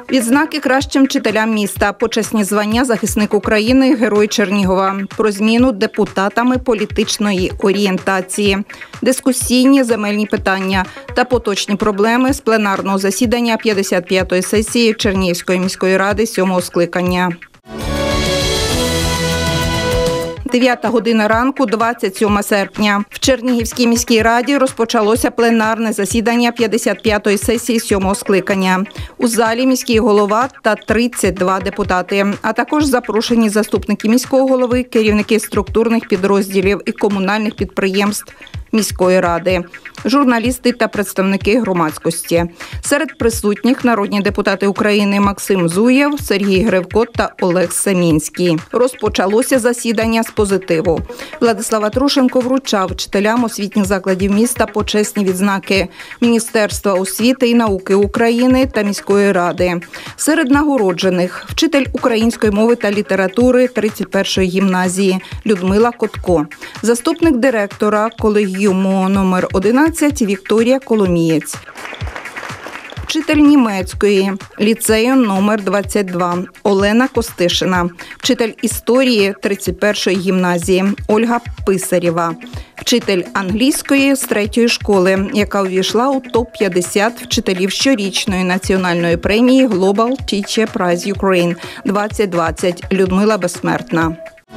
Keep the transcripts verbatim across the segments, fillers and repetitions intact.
Відзнаки кращим вчителям міста, почесні звання захисник України, Герой Чернігова. Про зміну депутатами політичної орієнтації, дискусійні земельні питання та поточні проблеми з пленарного засідання п'ятдесят п'ятої сесії Чернігівської міської ради сьомого скликання. дев'ята година ранку, двадцять сьоме серпня. В Чернігівській міській раді розпочалося пленарне засідання п'ятдесят п'ятої сесії сьомого скликання. У залі міський голова та тридцять два депутати, а також запрошені заступники міського голови, керівники структурних підрозділів і комунальних підприємств міської ради, журналісти та представники громадськості. Серед присутніх народні депутати України Максим Зуєв, Сергій Гривко та Олег Семінський. Розпочалося засідання з позитиву. Владислав Трушенко вручав вчителям освітніх закладів міста почесні відзнаки Міністерства освіти і науки України та міської ради. Серед нагороджених – вчитель української мови та літератури тридцять першої гімназії Людмила Котко, заступник директора колегіуму номер одинадцять Вікторія Коломієць, вчитель німецької ліцею номер двадцять два Олена Костишина, вчитель історії тридцять першої гімназії Ольга Писарєва, вчитель англійської з третьої школи, яка увійшла у топ п'ятдесят вчителів щорічної національної премії Global Teacher Prize Ukraine двадцять двадцять Людмила Безсмертна.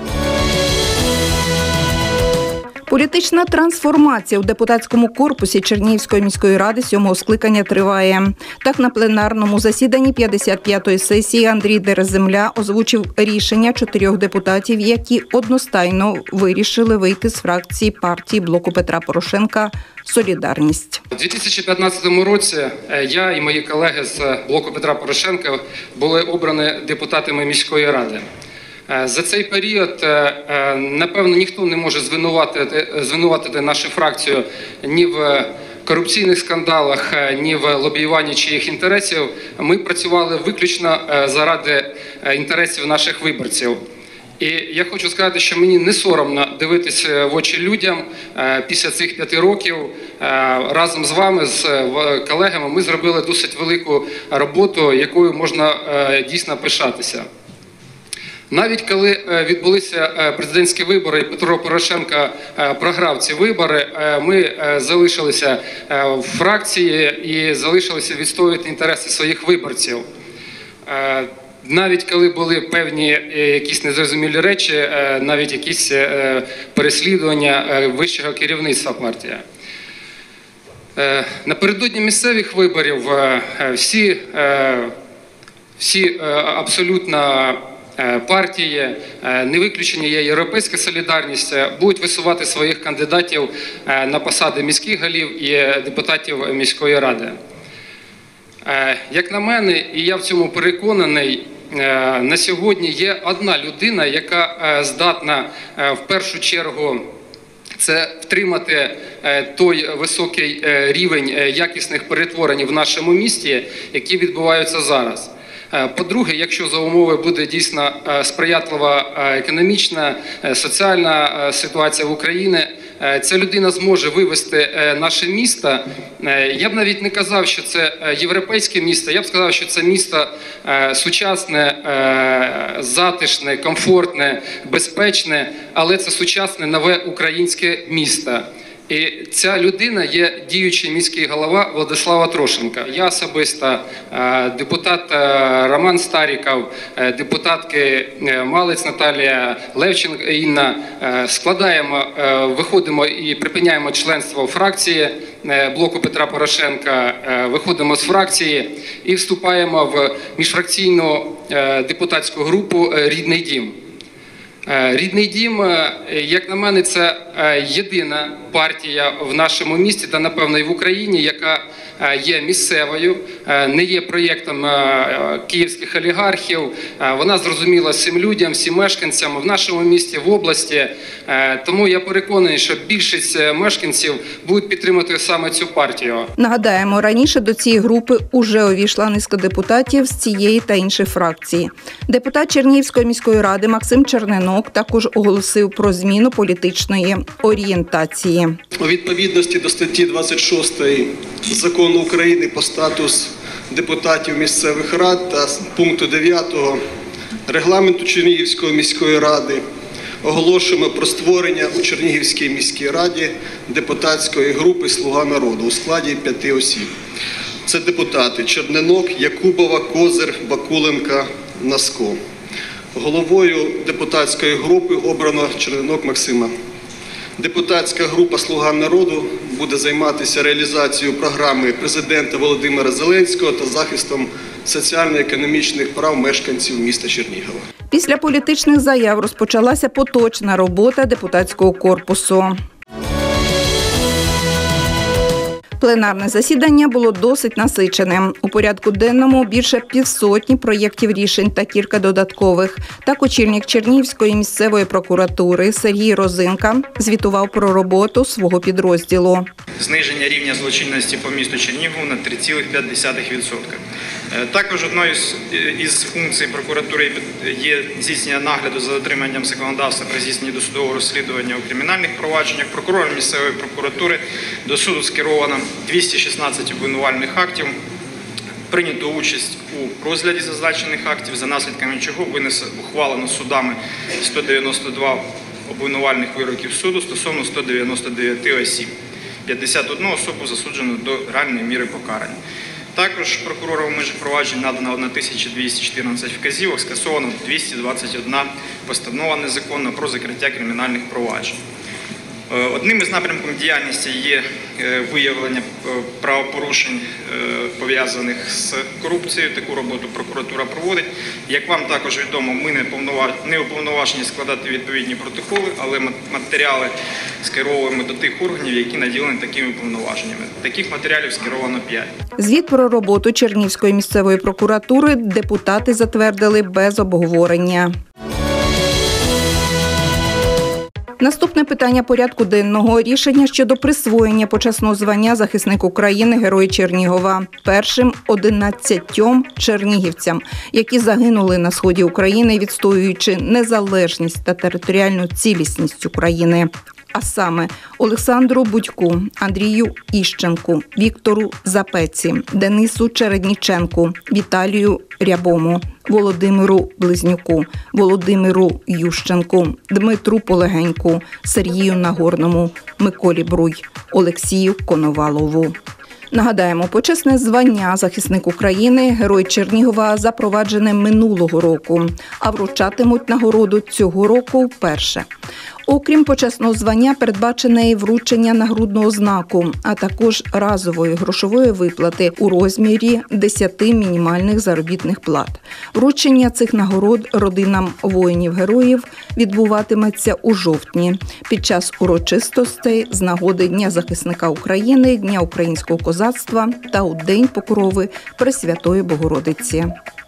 Політична трансформація у депутатському корпусі Чернігівської міської ради сьомого скликання триває. Так, на пленарному засіданні п'ятдесят п'ятої сесії Андрій Дереземля озвучив рішення чотирьох депутатів, які одностайно вирішили вийти з фракції партії Блоку Петра Порошенка «Солідарність». У дві тисячі п'ятнадцятому році я і мої колеги з Блоку Петра Порошенка були обрані депутатами міської ради. За цей період, напевно, ніхто не може звинуватити, звинуватити нашу фракцію ні в корупційних скандалах, ні в лобіюванні чиїх інтересів. Ми працювали виключно заради інтересів наших виборців. І я хочу сказати, що мені не соромно дивитися в очі людям після цих п'яти років. Разом з вами, з колегами, ми зробили досить велику роботу, якою можна дійсно пишатися. Навіть коли відбулися президентські вибори і Петро Порошенко програв ці вибори, ми залишилися в фракції і залишилися відстоювати інтереси своїх виборців. Навіть коли були певні якісь незрозумілі речі, навіть якісь переслідування вищого керівництва партії. Напередодні місцевих виборів всі, всі абсолютно партії, не виключені є Європейська солідарність, будуть висувати своїх кандидатів на посади міських голів і депутатів міської ради. Як на мене, і я в цьому переконаний, на сьогодні є одна людина, яка здатна в першу чергу це втримати той високий рівень якісних перетворень в нашому місті, які відбуваються зараз. По-друге, якщо за умови буде дійсно сприятлива економічна, соціальна ситуація в Україні, ця людина зможе вивести наше місто. Я б навіть не казав, що це європейське місто, я б сказав, що це місто сучасне, затишне, комфортне, безпечне, але це сучасне нове українське місто. І ця людина є діючий міський голова Владислава Трушенка. Я особисто, депутат Роман Старіков, депутатки Малець Наталія, Левченко Інна, складаємо, виходимо і припиняємо членство у фракції Блоку Петра Порошенка, виходимо з фракції і вступаємо в міжфракційну депутатську групу «Рідний дім». Рідний дім, як на мене, це єдина партія в нашому місті та, напевно, і в Україні, яка є місцевою, не є проєктом київських олігархів. Вона зрозуміла всім людям, всім мешканцям в нашому місті, в області. Тому я переконаний, що більшість мешканців будуть підтримувати саме цю партію. Нагадаємо, раніше до цієї групи уже увійшла низка депутатів з цієї та інших фракцій. Депутат Чернігівської міської ради Максим Черненок дзвінок також оголосив про зміну політичної орієнтації. У відповідності до статті двадцять шостої Закону України про статус депутатів місцевих рад та пункту дев'ятого Регламенту Чернігівської міської ради оголошуємо про створення у Чернігівській міській раді депутатської групи «Слуга народу» у складі п'яти осіб. Це депутати Черненок, Якубова, Козир, Бакуленка, Наско. Головою депутатської групи обрано Черненок Максима. Депутатська група «Слуга народу» буде займатися реалізацією програми президента Володимира Зеленського та захистом соціально-економічних прав мешканців міста Чернігова. Після політичних заяв розпочалася поточна робота депутатського корпусу. Пленарне засідання було досить насиченим. У порядку денному більше півсотні проєктів рішень та кілька додаткових. Так, очільник Чернігівської місцевої прокуратури Сергій Розинка звітував про роботу свого підрозділу. Зниження рівня злочинності по місту Чернігову на три цілих п'ять десятих відсотка. Також одною із функцій прокуратури є здійснення нагляду за дотриманням законодавства при здійсненні досудового розслідування у кримінальних провадженнях. Прокурором місцевої прокуратури до суду скеровано двісті шістнадцять обвинувальних актів. Прийнято участь у розгляді зазначених актів, за наслідками чого винесено ухвалено судами сто дев'яносто два обвинувальних вироків суду стосовно ста дев'яноста дев'яти осіб. п'ятдесят одну особу засуджено до реальної міри покарання. Також прокурором у межах проваджень надано тисяча двісті чотирнадцять вказівок, скасовано двісті двадцять одна постанова незаконна про закриття кримінальних проваджень. Одним із напрямків діяльності є виявлення правопорушень, пов'язаних з корупцією. Таку роботу прокуратура проводить. Як вам також відомо, ми не уповноважені складати відповідні протоколи, але матеріали скеровуємо до тих органів, які наділені такими повноваженнями. Таких матеріалів скеровано п'ять. Звіт про роботу Чернігівської місцевої прокуратури депутати затвердили без обговорення. Наступне питання порядку денного – рішення щодо присвоєння почесного звання «Захисник України» Герой Чернігова першим одинадцятьом чернігівцям, які загинули на сході України, відстоюючи незалежність та територіальну цілісність України. А саме Олександру Будьку, Андрію Іщенку, Віктору Запеці, Денису Чередніченку, Віталію Рябому, Володимиру Близнюку, Володимиру Ющенку, Дмитру Полегеньку, Сергію Нагорному, Миколі Бруй, Олексію Коновалову. Нагадаємо, почесне звання «Захисник України» Герой Чернігова запроваджене минулого року, а вручатимуть нагороду цього року вперше. Окрім почесного звання, передбачене і вручення нагрудного знаку, а також разової грошової виплати у розмірі десяти мінімальних заробітних плат. Вручення цих нагород родинам воїнів-героїв відбуватиметься у жовтні під час урочистостей з нагоди Дня захисника України, Дня українського козацтва та у День Покрови Пресвятої Богородиці.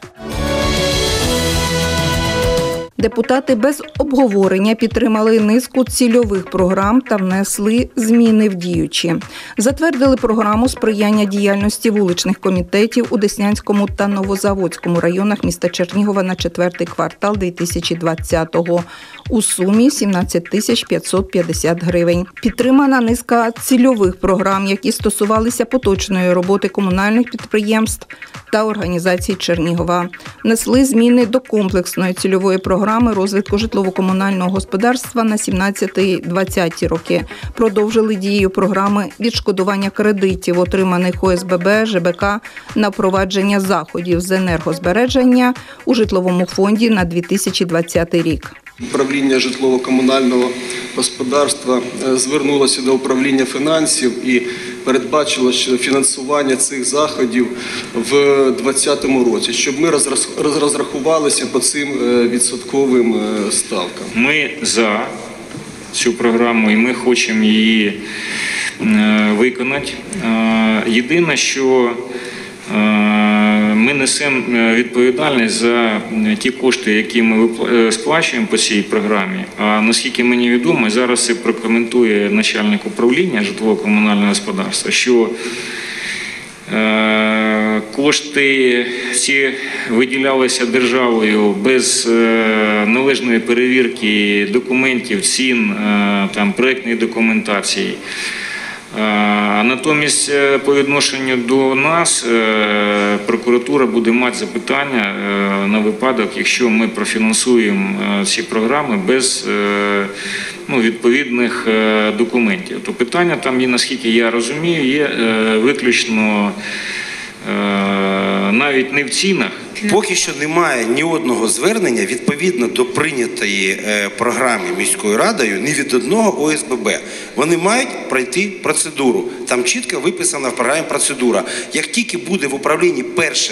Депутати без обговорення підтримали низку цільових програм та внесли зміни в діючі. Затвердили програму сприяння діяльності вуличних комітетів у Деснянському та Новозаводському районах міста Чернігова на четвертий квартал дві тисячі двадцятого у сумі сімнадцять тисяч п'ятсот п'ятдесят гривень. Підтримана низка цільових програм, які стосувалися поточної роботи комунальних підприємств та організацій Чернігова. Внесли зміни до комплексної цільової програми розвитку житлово-комунального господарства на сімнадцяті-двадцяті роки. Продовжили дію програми відшкодування кредитів, отриманих О С Б Б, Ж Б К на впровадження заходів з енергозбереження у житловому фонді на дві тисячі двадцятий рік. Управління житлово-комунального господарства звернулося до управління фінансів і передбачило фінансування цих заходів в двадцятому році, щоб ми розрахувалися по цим відсотковим ставкам. Ми за цю програму і ми хочемо її виконати. Єдине, що ми несемо відповідальність за ті кошти, які ми сплачуємо по цій програмі. А наскільки мені відомо, зараз це прокоментує начальник управління житлово-комунального господарства, що кошти ці виділялися державою без належної перевірки документів, цін, там, проєктної документації. Натомість по відношенню до нас прокуратура буде мати запитання на випадок, якщо ми профінансуємо ці програми без ну, відповідних документів. То питання там, є, наскільки я розумію, є виключно навіть не в цінах. Поки що немає ні одного звернення відповідно до прийнятої програми міською радою ні від одного О С Б Б. Вони мають пройти процедуру. Там чітко виписана в програмі процедура. Як тільки буде в управлінні перше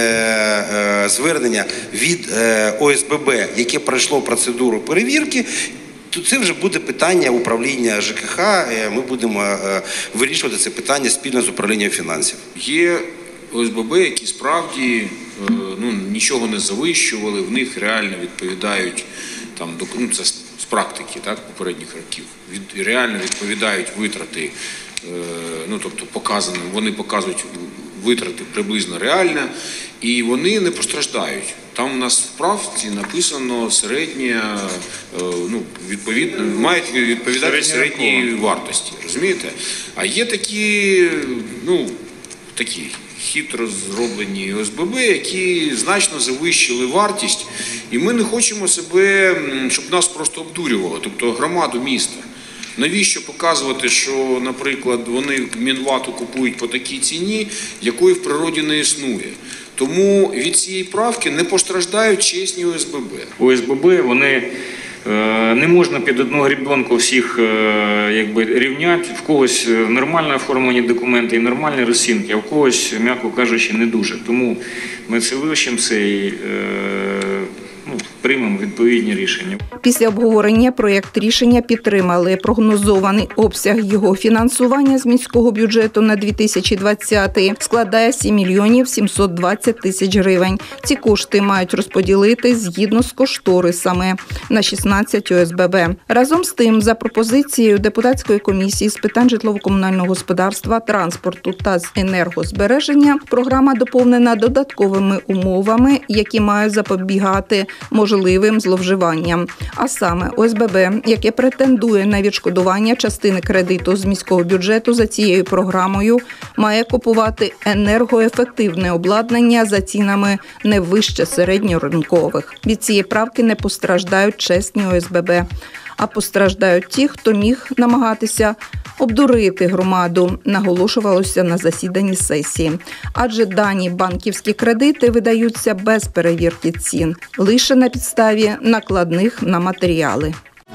звернення від О С Б Б, яке пройшло процедуру перевірки, то це вже буде питання управління Ж К Х. Ми будемо вирішувати це питання спільно з управлінням фінансів. Є О С Б Б, які справді ну, нічого не завищували, в них реально відповідають, там, ну, це з практики, так, попередніх років, від, реально відповідають витрати, ну, тобто показаним, вони показують витрати приблизно реально, і вони не постраждають. Там у нас в правці написано середня, ну, відповідно, мають відповідати середній вартості, розумієте? А є такі, ну, такі хитро зроблені О С Б Б, які значно завищили вартість, і ми не хочемо себе, щоб нас просто обдурювали, тобто громаду міста. Навіщо показувати, що, наприклад, вони Мінвату купують по такій ціні, якої в природі не існує. Тому від цієї правки не постраждають чесні О С Б Б. О С Б Б, вони не можна під одну гребенку всіх якби, рівняти, в когось нормально оформлені документи і нормальні розцінки, а в когось, м'яко кажучи, не дуже. Тому ми це вивчимо, це і ну, приймемо відповідні рішення. Після обговорення проєкт рішення підтримали. Прогнозований обсяг його фінансування з міського бюджету на дві тисячі двадцятий складає сім мільйонів сімсот двадцять тисяч гривень. Ці кошти мають розподілити згідно з кошторисами на шістнадцять О С Б Б. Разом з тим, за пропозицією депутатської комісії з питань житлово-комунального господарства, транспорту та з енергозбереження, програма доповнена додатковими умовами, які мають запобігати можливим зловживанням. А саме О С Б Б, яке претендує на відшкодування частини кредиту з міського бюджету за цією програмою, має купувати енергоефективне обладнання за цінами не вище середньоринкових. Від цієї правки не постраждають чесні О С Б Б, а постраждають ті, хто міг намагатися обдурити громаду, наголошувалося на засіданні сесії. Адже дані банківські кредити видаються без перевірки цін, лише на підставі накладних на матеріали.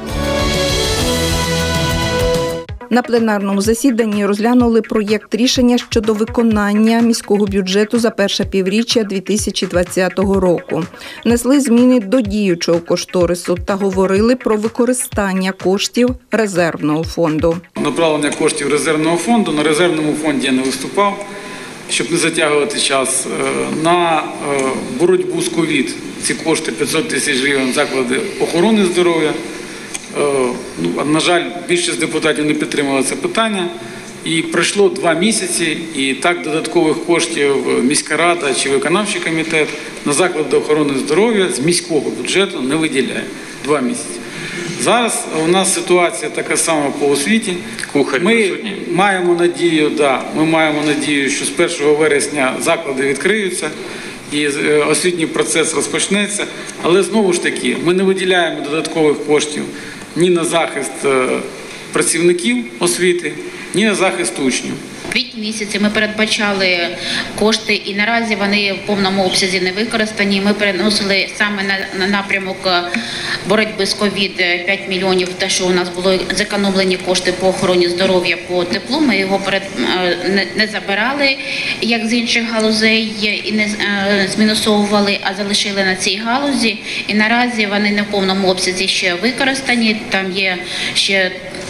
На пленарному засіданні розглянули проєкт рішення щодо виконання міського бюджету за перше півріччя дві тисячі двадцятого року. Внесли зміни до діючого кошторису та говорили про використання коштів резервного фонду. Направлення коштів резервного фонду. На резервному фонді я не виступав, щоб не затягувати час. На боротьбу з ковід ці кошти п'ятсот тисяч гривень заклади охорони здоров'я. Ну, на жаль, більшість депутатів не підтримала це питання. І пройшло два місяці, і так додаткових коштів міська рада чи виконавчий комітет на заклади охорони здоров'я з міського бюджету не виділяє. Два місяці. Зараз у нас ситуація така сама по освіті. Ми маємо надію, да, ми маємо надію, що з першого вересня заклади відкриються і освітній процес розпочнеться. Але знову ж таки, ми не виділяємо додаткових коштів ні на захист працівників освіти, ні на захист учнів. В квітні місяці ми передбачали кошти, і наразі вони в повному обсязі не використані. Ми переносили саме на, на напрямок боротьби з ковід п'ять мільйонів, те, що у нас було зекономлені кошти по охороні здоров'я, по теплу. Ми його перед, не, не забирали, як з інших галузей, і не змінусовували, а залишили на цій галузі. І наразі вони не в повному обсязі ще використані. Там є ще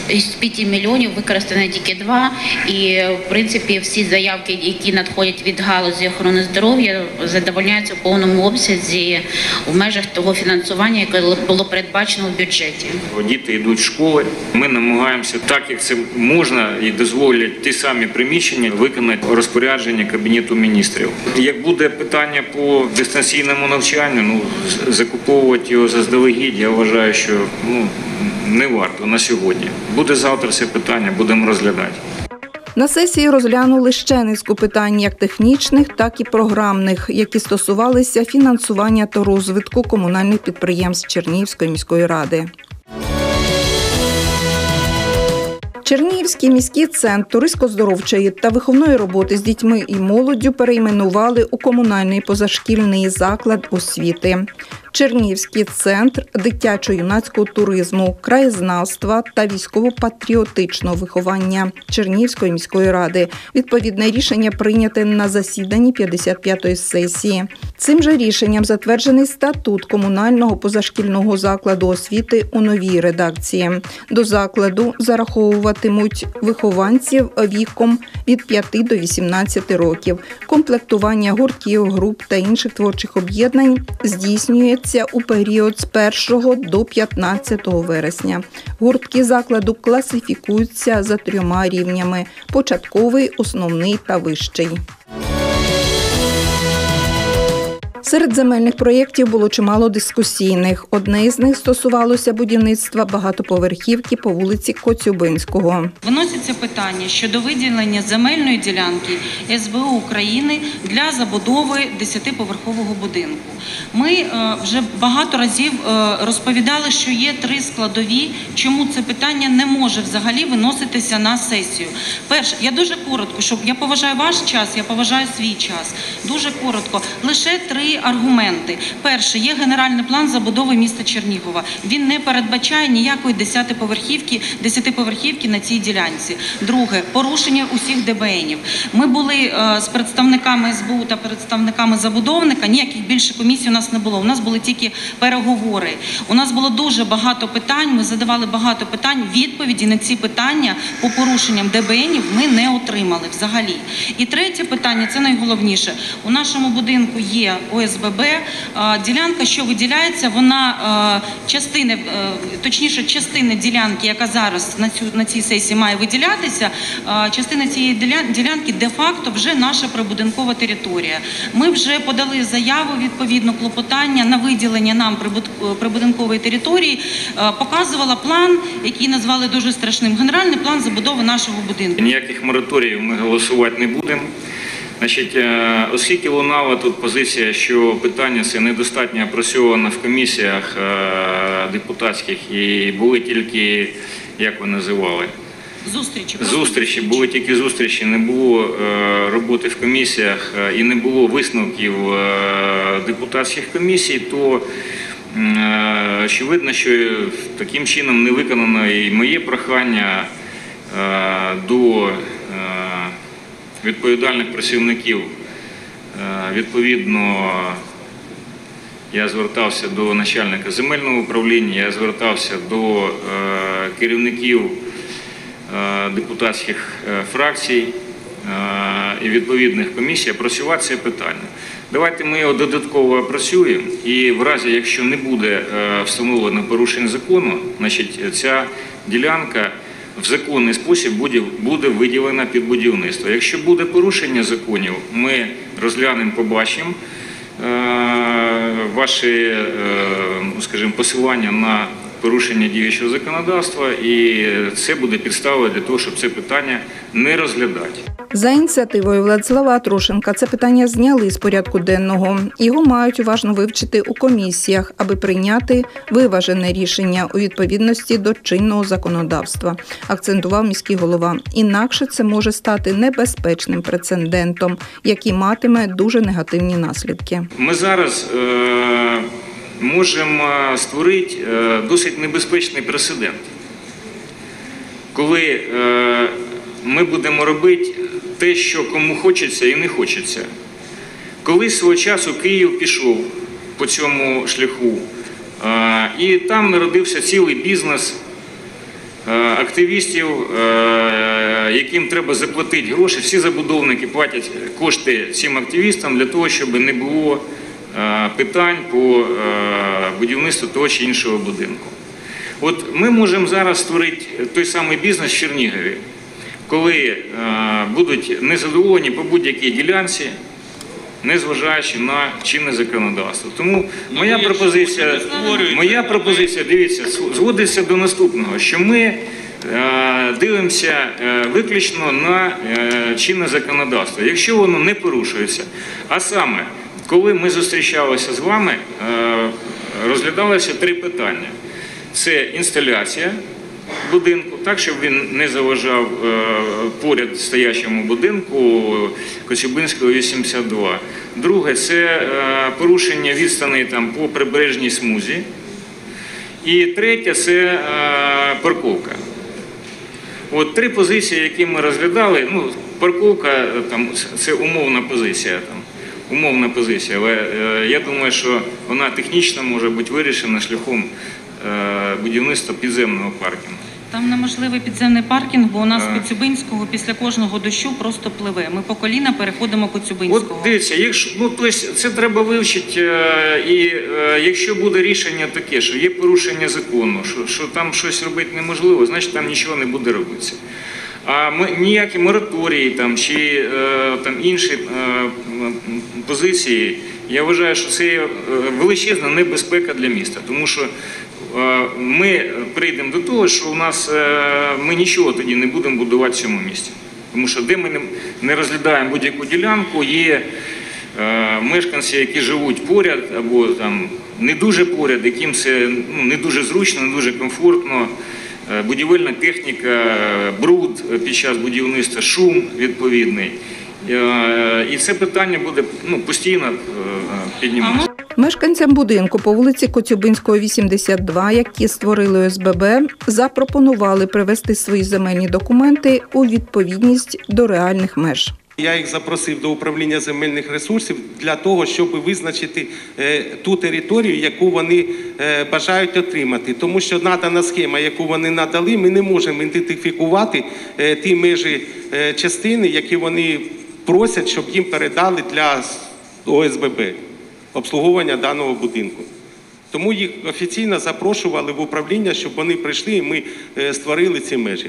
із п'яти мільйонів використано тільки два, і в принципі всі заявки, які надходять від галузі охорони здоров'я, задовольняються в повному обсязі в межах того фінансування, яке було передбачено в бюджеті. Діти йдуть в школи. Ми намагаємося, так як це можна і дозволять ті самі приміщення, виконати розпорядження Кабінету міністрів. Як буде питання по дистанційному навчанню, ну закуповувати його заздалегідь, я вважаю, що ну не варто на сьогодні. Буде завтра це питання, будемо розглядати. На сесії розглянули ще низку питань як технічних, так і програмних, які стосувалися фінансування та розвитку комунальних підприємств Чернігівської міської ради. Чернігівський міський центр туристсько-здоровчої та виховної роботи з дітьми і молоддю перейменували у комунальний позашкільний заклад освіти. Чернігівський центр дитячо-юнацького туризму, краєзнавства та військово-патріотичного виховання Чернігівської міської ради. Відповідне рішення прийняте на засіданні п'ятдесят п'ятої сесії. Цим же рішенням затверджений статут комунального позашкільного закладу освіти у новій редакції. До закладу зараховуватимуть вихованців віком від п'яти до вісімнадцяти років. Комплектування гуртків, груп та інших творчих об'єднань здійснюється у період з першого до п'ятнадцятого вересня. Гуртки закладу класифікуються за трьома рівнями – початковий, основний та вищий. Серед земельних проєктів було чимало дискусійних. Одне із них стосувалося будівництва багатоповерхівки по вулиці Коцюбинського. Виноситься питання щодо виділення земельної ділянки ес бе у України для забудови десятиповерхового будинку. Ми вже багато разів розповідали, що є три складові, чому це питання не може взагалі виноситися на сесію. Перше, я дуже коротко, щоб я поважаю ваш час, я поважаю свій час. Дуже коротко, лише три аргументи. Перше, є генеральний план забудови міста Чернігова. Він не передбачає ніякої десятиповерхівки, десятиповерхівки на цій ділянці. Друге, порушення усіх де бе енів. Ми були е, з представниками ес бе у та представниками забудовника, ніяких більше комісій у нас не було. У нас були тільки переговори. У нас було дуже багато питань, ми задавали багато питань. Відповіді на ці питання по порушенням де бе енів ми не отримали взагалі. І третє питання, це найголовніше. У нашому будинку є о ес бе бе, ділянка, що виділяється, вона частини, точніше частина ділянки, яка зараз на, цю, на цій сесії має виділятися, частина цієї ділянки де-факто вже наша прибудинкова територія. Ми вже подали заяву, відповідно, клопотання на виділення нам прибудинкової території, показувала план, який назвали дуже страшним, генеральний план забудови нашого будинку. Ніяких мораторіїв ми голосувати не будемо. Значить, оскільки лунала тут позиція, що питання це недостатньо опрацьовано в комісіях депутатських і були тільки, як ви називали? Зустрічі. Зустрічі, були тільки зустрічі, не було роботи в комісіях і не було висновків депутатських комісій, то очевидно, що таким чином не виконано і моє прохання до відповідальних працівників. Відповідно, я звертався до начальника земельного управління, я звертався до керівників депутатських фракцій і відповідних комісій опрацювати це питання. Давайте ми його додатково опрацюємо і в разі, якщо не буде встановлено порушень закону, значить ця ділянка в законний спосіб буде, буде виділена під будівництво. Якщо буде порушення законів, ми розглянемо, побачимо е, ваші, е, скажімо, посилання на порушення діючого законодавства, і це буде підставою для того, щоб це питання не розглядати. За ініціативою Владислава Атрошенка це питання зняли з порядку денного. Його мають уважно вивчити у комісіях, аби прийняти виважене рішення у відповідності до чинного законодавства, акцентував міський голова. Інакше це може стати небезпечним прецедентом, який матиме дуже негативні наслідки. Ми зараз е- можемо створити е- досить небезпечний прецедент, коли е- ми будемо робити те, що кому хочеться і не хочеться. Коли свого часу Київ пішов по цьому шляху, і там народився цілий бізнес, активістів, яким треба заплатити гроші. Всі забудовники платять кошти цим активістам для того, щоб не було питань по будівництву того чи іншого будинку. От ми можемо зараз створити той самий бізнес в Чернігові, коли будуть незадоволені по будь-якій ділянці, незважаючи на чинне законодавство. Тому моя пропозиція, моя пропозиція, дивіться, зводиться до наступного, що ми дивимося виключно на чинне законодавство. Якщо воно не порушується, а саме, коли ми зустрічалися з вами, розглядалося три питання. Це інсталяція будинку, так, щоб він не заважав поряд стоячому будинку Коцюбинського, вісімдесят два. Друге – це порушення відстані там, по прибережній смузі. І третє – це парковка. От три позиції, які ми розглядали. Ну, парковка там, – це умовна позиція. Там. Умовна позиція, але е, я думаю, що вона технічно може бути вирішена шляхом е, будівництва підземного паркінгу. Там неможливий підземний паркінг, бо у нас а... Коцюбинського після кожного дощу просто пливе. Ми по коліна переходимо Коцюбинського. От дивіться, якщо, ну, тобто це треба вивчити, е, і е, якщо буде рішення таке, що є порушення закону, що, що там щось робити неможливо, значить там нічого не буде робитися. А ми, ніякі мораторії там, чи е, там, інші е, позиції, я вважаю, що це величезна небезпека для міста. Тому що е, ми прийдемо до того, що у нас, е, ми нічого тоді не будемо будувати в цьому місті. Тому що де ми не, не розглядаємо будь-яку ділянку, є е, мешканці, які живуть поряд або там, не дуже поряд, яким це ну, не дуже зручно, не дуже комфортно. Будівельна техніка, бруд під час будівництва, шум відповідний. І це питання буде ну, постійно підніматися. Мешканцям будинку по вулиці Коцюбинського, вісімдесят два, які створили О С Б Б, запропонували привести свої земельні документи у відповідність до реальних меж. Я їх запросив до управління земельних ресурсів для того, щоб визначити ту територію, яку вони бажають отримати. Тому що надана схема, яку вони надали, ми не можемо ідентифікувати ті межі частини, які вони просять, щоб їм передали для О С Б Б, обслуговування даного будинку. Тому їх офіційно запрошували в управління, щоб вони прийшли і ми створили ці межі.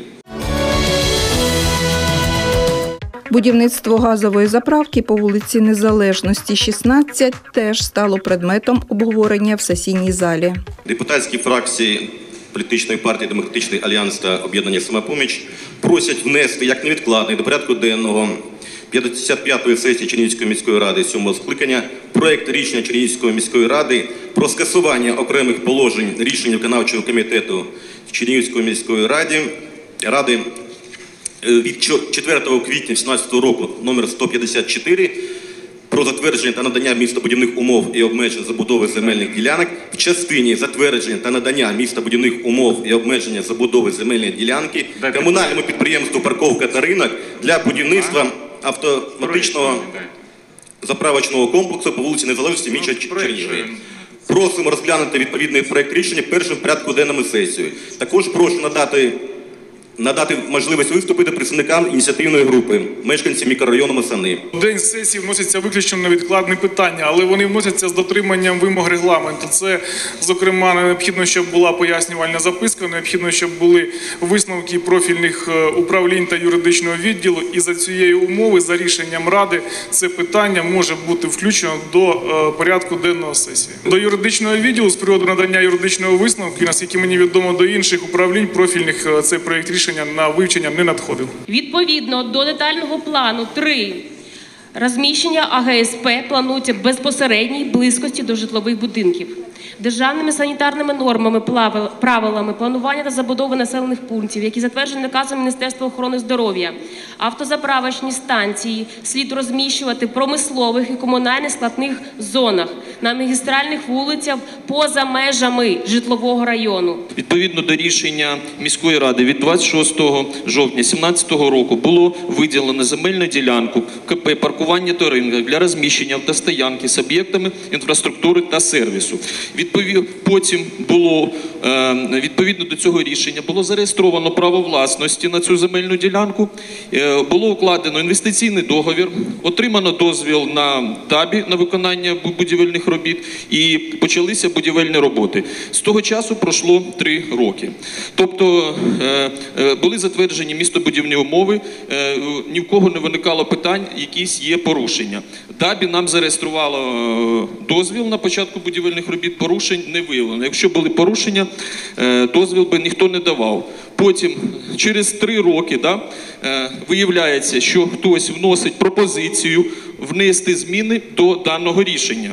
Будівництво газової заправки по вулиці Незалежності, шістнадцять, теж стало предметом обговорення в сесійній залі. Депутатські фракції політичної партії «Демократичний альянс» та «Об'єднання «Самопоміч» просять внести як невідкладний до порядку денного п'ятдесят п'ятої сесії Чернігівської міської ради сьомого скликання проект рішення Чернігівської міської ради про скасування окремих положень рішень виконавчого комітету Чернігівської міської ради, ради від четвертого квітня дві тисячі сімнадцятого року номер сто п'ятдесят чотири про затвердження та надання містобудівних умов і обмежень забудови земельних ділянок в частині затвердження та надання містобудівних умов і обмеження забудови земельної ділянки комунальному підприємству «Парковка та ринок» для будівництва автоматичного заправочного комплексу по вулиці Незалежності, міста Чернігова. Просимо розглянути відповідний проект рішення першим в порядку денному сесії. Також прошу надати надати можливість виступити представникам ініціативної групи, мешканців мікрорайону Масани. В день сесії вносяться виключно невідкладні питання, але вони вносяться з дотриманням вимог регламенту. Це, зокрема, необхідно, щоб була пояснювальна записка, необхідно, щоб були висновки профільних управлінь та юридичного відділу. І за цієї умови, за рішенням Ради, це питання може бути включено до порядку денного сесії. До юридичного відділу з приводу надання юридичного висновку, наскільки мені відомо, до інших управлінь профільних цей проєкт рішення на вивчення не надходив. Відповідно до детального плану три розміщення А Г С П планується в безпосередній близькості до житлових будинків. Державними санітарними нормами, правилами планування та забудови населених пунктів, які затверджені наказом Міністерства охорони здоров'я, автозаправочні станції слід розміщувати в промислових і комунальних складних зонах на магістральних вулицях поза межами житлового району. Відповідно до рішення міської ради від двадцять шостого жовтня дві тисячі сімнадцятого року було виділено земельну ділянку КП «Паркування та ринок» для розміщення автостоянки з об'єктами інфраструктури та сервісу. Відповідно, потім було, відповідно до цього рішення, було зареєстровано право власності на цю земельну ділянку, було укладено інвестиційний договір, отримано дозвіл на ДАБІ на виконання будівельних робіт і почалися будівельні роботи. З того часу пройшло три роки. Тобто були затверджені містобудівні умови, ні в кого не виникало питань, якісь є порушення. ДАБІ нам зареєструвало дозвіл на початку будівельних робіт, порушень не виявлено. Якщо були порушення, дозвіл би ніхто не давав. Потім, через три роки, да, виявляється, що хтось вносить пропозицію внести зміни до даного рішення.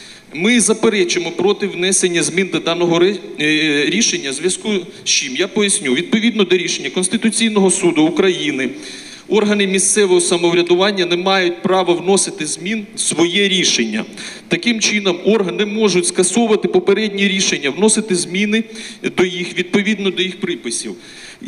Ми заперечимо проти внесення змін до даного рішення в зв'язку з чим. Я поясню. Відповідно до рішення Конституційного суду України, органи місцевого самоврядування не мають права вносити змін в своє рішення. Таким чином, органи можуть скасовувати попередні рішення, вносити зміни до їх, відповідно до їх приписів.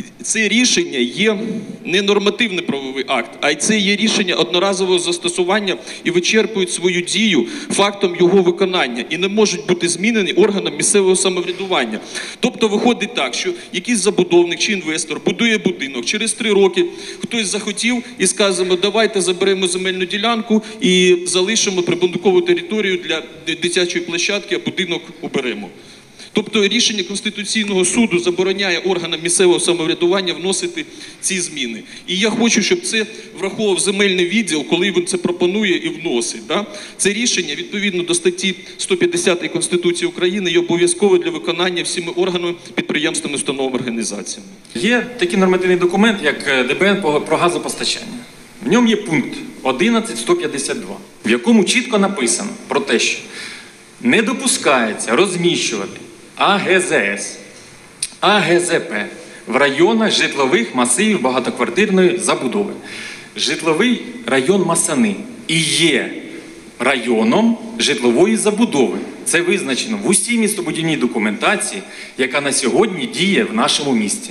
Це рішення є не нормативний правовий акт, а це є рішення одноразового застосування і вичерпують свою дію фактом його виконання і не можуть бути змінені органам місцевого самоврядування. Тобто виходить так, що якийсь забудовник чи інвестор будує будинок, через три роки хтось захотів і сказано, давайте заберемо земельну ділянку і залишимо прибудинкову територію для дитячої площадки, а будинок уберемо. Тобто рішення Конституційного суду забороняє органам місцевого самоврядування вносити ці зміни. І я хочу, щоб це враховував земельний відділ, коли він це пропонує і вносить. Да? Це рішення, відповідно до статті сто п'ятдесят Конституції України, є обов'язкове для виконання всіми органами, підприємствами, установами, організаціями. Є такий нормативний документ, як Д Б Н про газопостачання. В ньому є пункт одинадцять сто п'ятдесят два, в якому чітко написано про те, що не допускається розміщувати А Г З С, А Г З П в районах житлових масивів багатоквартирної забудови. Житловий район Масани і є районом житлової забудови. Це визначено в усій містобудівній документації, яка на сьогодні діє в нашому місті.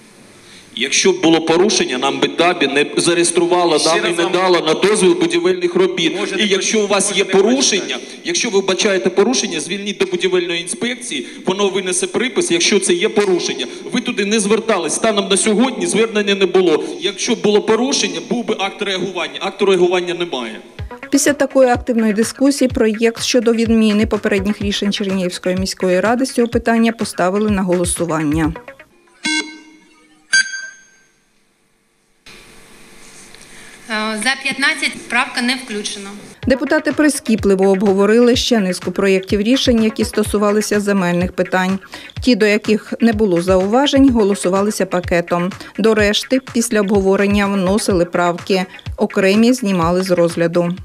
Якщо б було порушення, нам би ДАБІ не зареєструвало, нам і не дало на дозвіл будівельних робіт. І якщо у вас є порушення, якщо ви вбачаєте порушення, звільніть до будівельної інспекції, воно винесе припис, якщо це є порушення. Ви туди не звертались, станом на сьогодні звернення не було. Якщо б було порушення, був би акт реагування, акту реагування немає. Після такої активної дискусії проєкт щодо відміни попередніх рішень Чернігівської міської ради з цього питання поставили на голосування. За п'ятнадцять правка не включена. Депутати прискіпливо обговорили ще низку проєктів рішень, які стосувалися земельних питань. Ті, до яких не було зауважень, голосувалися пакетом. До решти, після обговорення вносили правки. Окремі знімали з розгляду.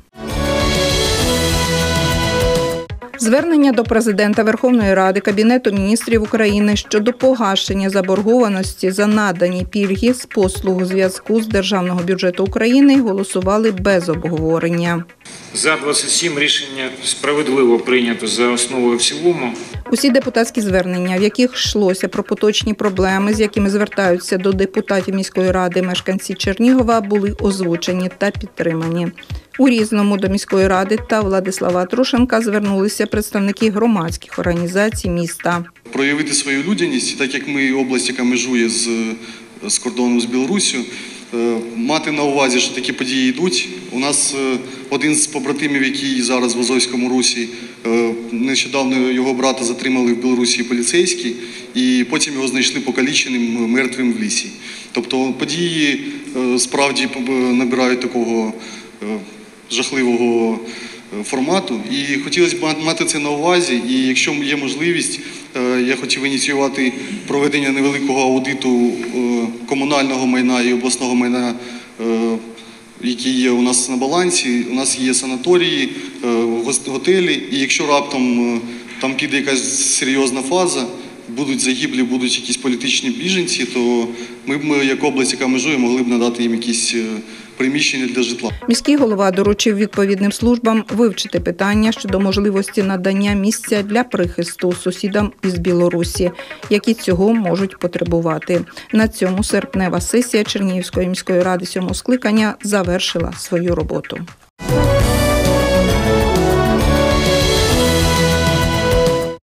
Звернення до Президента Верховної Ради, Кабінету міністрів України щодо погашення заборгованості за надані пільги з послуг зв'язку з Державного бюджету України голосували без обговорення. За двадцять сім рішення справедливо прийнято за основу і в цілому. Усі депутатські звернення, в яких йшлося про поточні проблеми, з якими звертаються до депутатів міської ради мешканці Чернігова, були озвучені та підтримані. У Різному до міської ради та Владислава Трушенка звернулися представники громадських організацій міста. Проявити свою людяність, так як ми область, яка межує з, з кордоном з Білоруссю, мати на увазі, що такі події йдуть. У нас один з побратимів, який зараз в Азовському Русі, нещодавно його брата затримали в Білорусі поліцейські, і потім його знайшли покаліченим, мертвим в лісі. Тобто події справді набирають такого жахливого формату, і хотілося б мати це на увазі, і якщо є можливість, я хотів ініціювати проведення невеликого аудиту комунального майна і обласного майна, які є у нас на балансі. У нас є санаторії, готелі, і якщо раптом там піде якась серйозна фаза, будуть загиблі, будуть якісь політичні біженці, то ми б, ми, як область, яка межує, могли б надати їм якісь е, приміщення для житла. Міський голова доручив відповідним службам вивчити питання щодо можливості надання місця для прихисту сусідам із Білорусі, які цього можуть потребувати. На цьому серпнева сесія Чернігівської міської ради сьомого скликання завершила свою роботу.